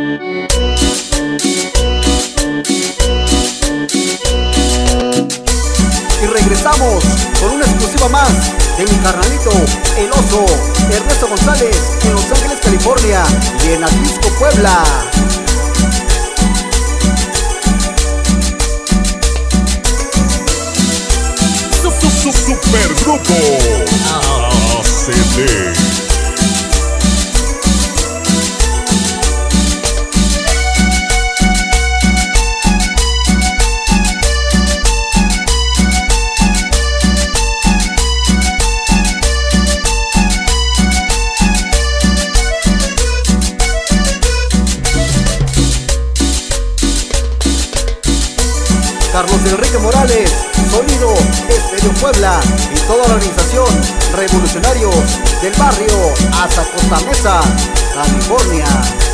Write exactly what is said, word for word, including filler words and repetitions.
Y regresamos con una exclusiva más de mi carnalito, el oso Ernesto González, en Los Ángeles, California, y en Atlisco, Puebla. Supergrupo A C D. Carlos Enrique Morales, Sonido Estéreo Puebla, y toda la organización Revolucionarios del Barrio hasta Costa Mesa, California.